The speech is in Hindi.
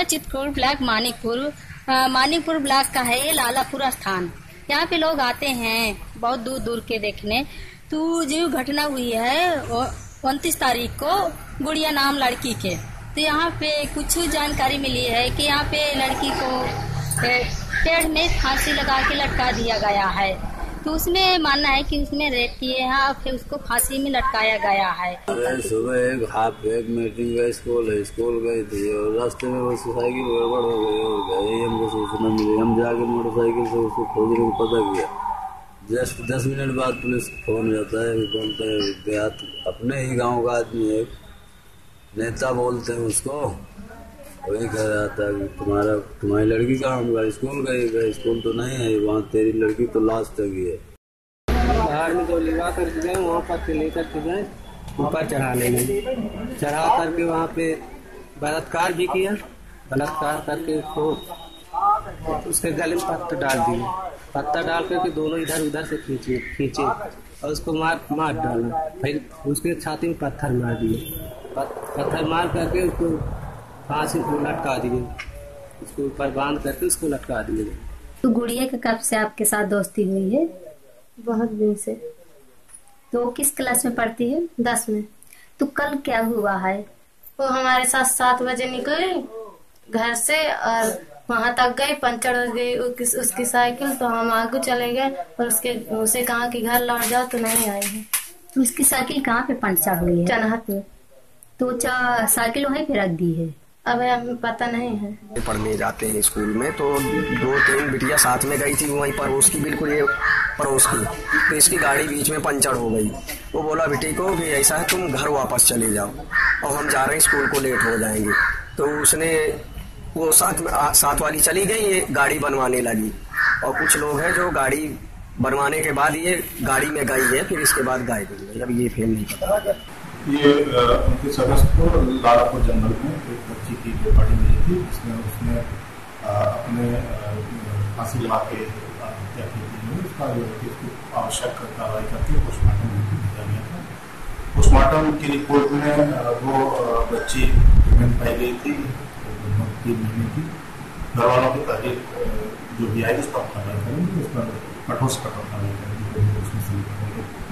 है चित्रकूट ब्लॉक मानिकपुर ब्लॉक का है ये लालापुरा स्थान। यहाँ पे लोग आते हैं बहुत दूर दूर के देखने। तो जो घटना हुई है 29 तारीख को गुड़िया नाम लड़की के, तो यहाँ पे कुछ जानकारी मिली है कि यहाँ पे लड़की को पेड़ में फांसी लगा के लटका दिया गया है। तो उसमें मानना है कि उसमें रेप किए हैं और फिर उसको फांसी में लटकाया गया है। सुबह एक मीटिंग का स्कूल गई थी और रास्ते में वो साइकिल गड़बड़ हो गई और गए, हमको सूचना मिली। हम जाके मोटरसाइकिल से उसको खोजने को पता किया। जस्ट 10 मिनट बाद पुलिस फोन जाता है, बोलते हैं देहात अपने ही गाँव का आदमी है, नेता बोलते हैं उसको, वही कह रहा था कि तुम्हारी लड़की कहाँ? हम स्कूल गई, स्कूल तो नहीं है वहाँ, तेरी लड़की तो लास्ट तक ही है। बाहर में जो लिवा करके गए वहाँ पर लेकर के गए ऊपर चढ़ाने में, चढ़ा करके वहाँ पे बलात्कार भी किया। बलात्कार करके उसके गले में पत्थर डाल दिए। पत्थर डाल करके दोनों इधर उधर से खींचे और उसको मार डाला। फिर उसके छाती में पत्थर मार दिए। पत्थर मार करके उसको फांसी को लटका दिए, उसको ऊपर बांध करके उसको लटका दिए। तो गुड़िया के कब से आपके साथ दोस्ती हुई है? बहुत दिन से। तो किस क्लास में पढ़ती है? 10 में। तो कल क्या हुआ है? वो हमारे साथ 7 बजे निकली घर से और वहां तक गई, पंचर हो गई उसकी साइकिल, तो हम आगे चले गए और उसे कहा कि घर लौट जाओ, तो नहीं आई है। तो उसकी साइकिल कहाँ पे पंचर हुई है? चनहत में। तो साइकिल वहीं पे रख दी है? अब हमें पता नहीं है। पढ़ने जाते हैं स्कूल में, तो 2-3 बिटिया साथ में गई थी वहीं पड़ोस की, बिल्कुल ये पड़ोस की। तो इसकी गाड़ी बीच में पंचर हो गई। वो बोला बेटी को कि ऐसा है तुम घर वापस चले जाओ और हम जा रहे हैं स्कूल को, लेट हो जाएंगे। तो उसने वो साथ वाली चली गई, ये गाड़ी बनवाने लगी। और कुछ लोग हैं जो गाड़ी बनवाने के बाद ये गाड़ी में गई है, फिर इसके बाद गायब हो गई। अब ये फिर नहीं पता। ये 29 अगस्त को लालापुर जंगल में एक बच्ची की जो बॉडी मिली थी, जिसमें उसने अपने फांसी लगा के हत्या की थी। उसका उसको आवश्यक कार्रवाई करके पोस्टमार्टम किया गया था। पोस्टमार्टम की रिपोर्ट में वो बच्ची प्रेग्नेंट पाई गई थी, 3 महीने की। घर वालों की तहरीर जो भी आई उस पर कार्रवाई करेंगे, उस पर कठोर से कठोर कार्रवाई करेंगे। उसमें